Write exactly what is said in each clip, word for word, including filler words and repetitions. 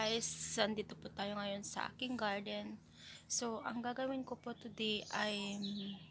guys, andito po tayo ngayon sa aking garden. So, ang gagawin ko po today ay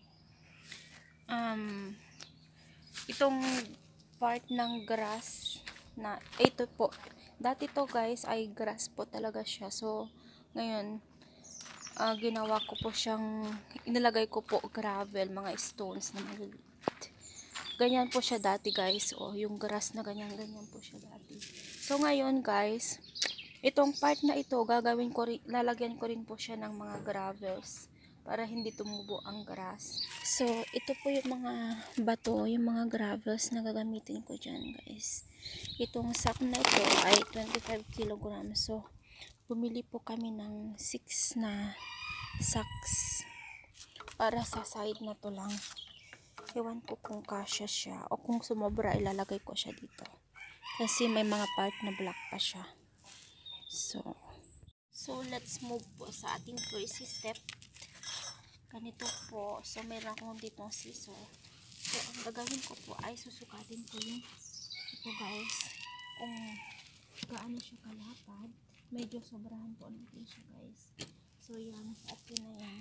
um, itong part ng grass na ito po. Dati to guys ay grass po talaga siya. So, ngayon uh, ginawa ko po siyang, inilagay ko po gravel, mga stones na maliliit. Ganyan po siya dati guys. O, yung grass na ganyan-ganyan po siya dati. So, ngayon guys, itong part na ito, gagawin ko rin, lalagyan ko rin po siya ng mga gravels para hindi tumubo ang grass. So, ito po yung mga bato, yung mga gravels na gagamitin ko dyan, guys. Itong sack na ito ay twenty-five kilograms. So, bumili po kami ng six na sacks para sa side na to lang. Ewan ko kung kasya siya o kung sumobra, ilalagay ko siya dito. Kasi may mga part na black pa siya. So, so let's move po sa ating first step. Ganito po. So, meron akong ditong scissor. So, ang gagawin ko po ay susukatin ko yung ito guys. Kung gaano siya kalapad. Medyo sobrahan po natin siya guys. So, yan. At yun na yan.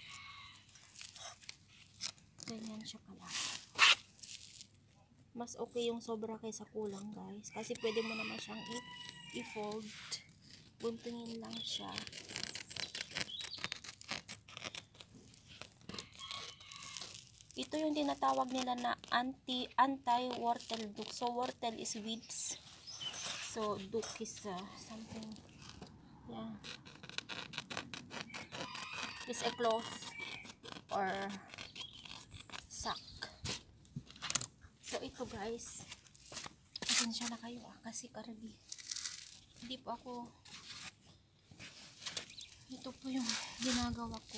Ganyan siya kalapad. Mas okay yung sobra kaysa kulang guys. Kasi pwede mo naman siyang i-fold. Buntingin lang siya. Ito yung tinatawag nila na anti anti-wortel duck. So wortel is weeds. So duck is uh, something, yeah, is a cloth or sack. So ito guys, pasensya na kayo ah, kasi karami. Hindi po ako, ito po yung ginagawa ko.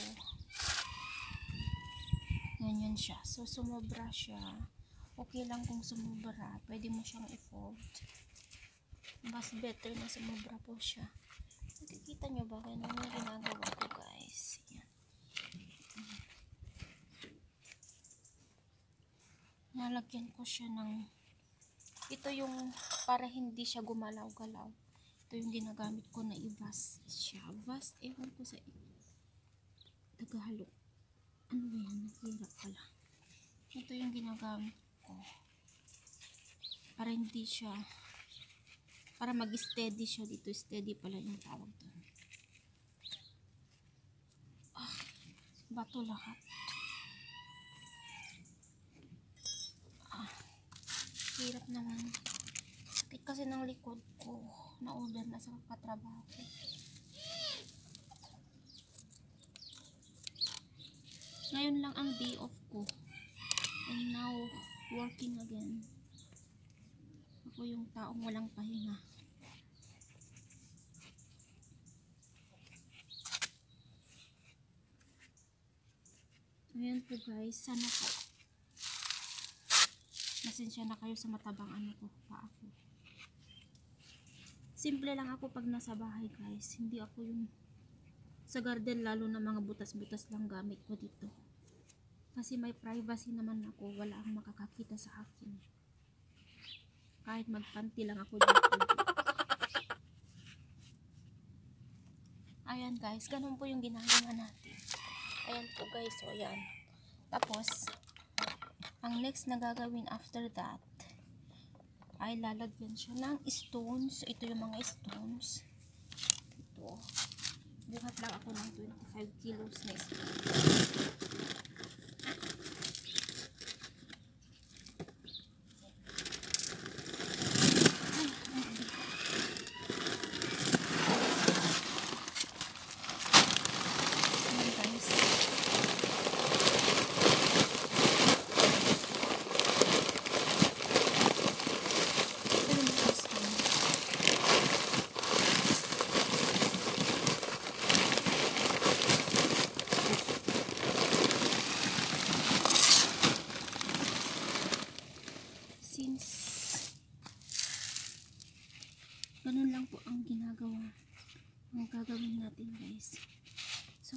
Ganyan siya. So, sumobra siya. Okay lang kung sumobra. Pwede mo siyang i-fold. Mas better na sumobra po siya. Nakikita nyo ba? Ganyan yung ginagawa ko guys. Yan. Nalagyan ko siya ng, ito yung para hindi siya gumalaw-galaw. Ito yung ginagamit ko na i-vast siya. Vast, ewan ko sa Tagalog. Ano ba yan? Hirap pala. Ito yung ginagamit ko. Para hindi siya, para mag-steady siya dito. Steady pala yung tawag doon. Ah, bato lahat. Ah, hirap naman. Sakit kasi ng likod ko. Na-order na sa katrabaho. Ngayon lang ang day off ko. And now, working again. Ako yung taong walang pahinga. Ayan po guys. Sana po. Pasensya na kayo sa matabang ano ko. Pa ako. Simple lang ako pag nasa bahay guys. Hindi ako yung sa garden lalo na mga butas-butas lang gamit ko dito. Kasi may privacy naman ako, wala ang makakakita sa akin. Kahit magpanti lang ako dito. Ayan guys, ganun po yung ginagawa natin. Ayan po guys, so ayan. Tapos, ang next na gagawin after that, ay lalagyan siya ng stones. Ito yung mga stones. Ito. Buhat lang ako ng twenty-five kilos na stones. Ganun lang po ang ginagawa. Ang gagawin natin guys. So,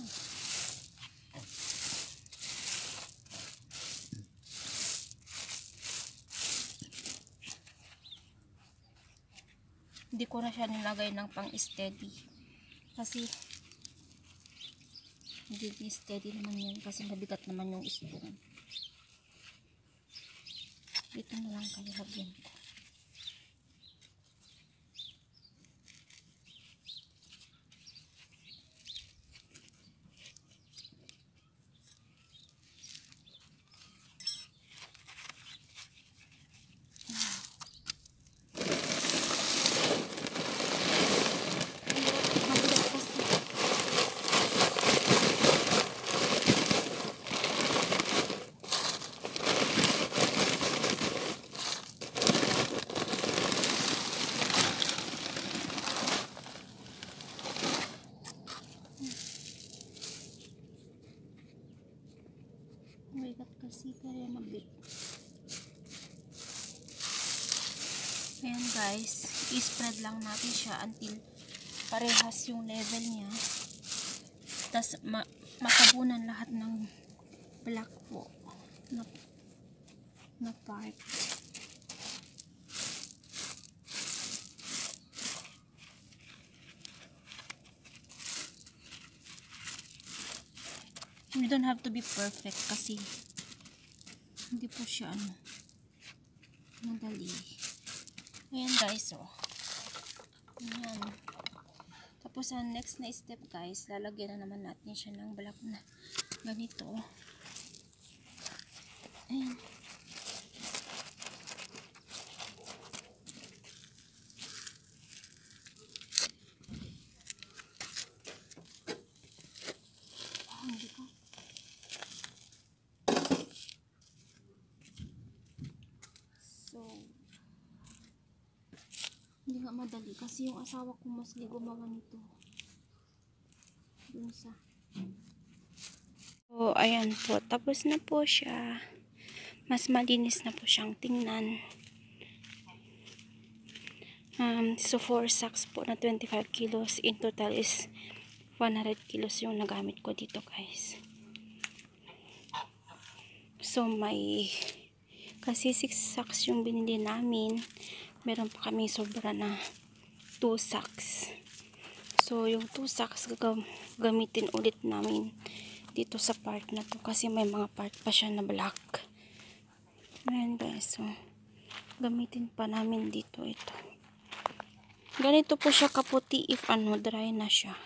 Hindi ko na siya nilagay ng pang steady. Kasi hindi steady naman yan kasi mabigat naman yung spoon. Ito na lang kaya lagyan ko. Mabigat kasi kaya mabit. Ayan guys, i-spread lang natin siya until parehas yung level niya. Tapos ma matabunan lahat ng black po na, na part. You don't have to be perfect kasi hindi po siya ano madali. Ayan guys, oh. Ayan. Tapos ang next na step guys, lalagyan na naman natin siya ng black na ganito. Ayan. Hindi ko. So, hindi nga madali kasi yung asawa ko mas gumawa nito dun sa so ayan po, tapos na po siya, mas malinis na po siyang tingnan. Um, so four sacks po na twenty-five kilos, in total is one hundred kilos yung nagamit ko dito guys. So may kasi six sacks yung binili namin, meron pa kami sobra na two sacks. So yung two sacks gagamitin ulit namin dito sa part na to kasi may mga part pa siya na black. Ayan guys, so gamitin pa namin dito ito. Ganito po siya kaputi if ano dry na siya.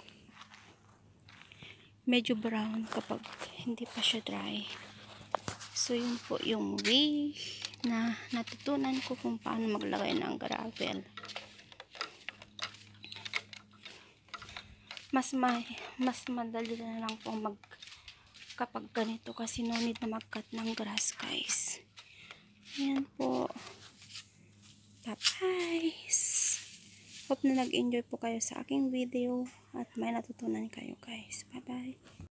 Medyo brown kapag hindi pa siya dry. So yun po yung way na natutunan ko kung paano maglagay ng gravel. Mas ma mas madali na lang po mag kapag ganito kasi no need na mag-cut ng grass guys. Ayan po. Bye-bye. Hope na nag-enjoy po kayo sa aking video at may natutunan kayo guys. Bye-bye.